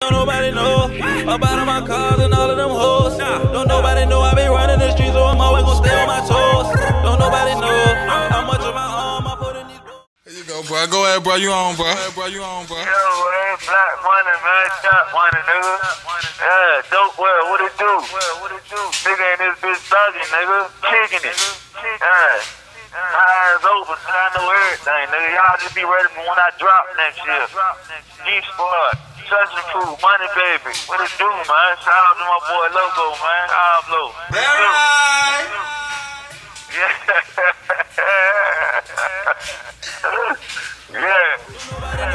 Don't nobody know about all my cars and all of them hoes. Don't nobody know I be running the streets, so I'm always gonna stay on my toes. Don't nobody know how much of my arm I put in these. Here you go, bro. Go ahead, bro. You on, bro. Yo, man, black money, man. Shot money, nigga. Yeah, dope well. What it do? Nigga in this bitch thugging, nigga. Kicking it. Yeah. My eyes open, so I know everything, nigga. Y'all just be ready for when I drop next year. Geek Squad, Such and Food, Money Baby. What it do, man? Shout out to my boy Logo, man. Pablo. Nobody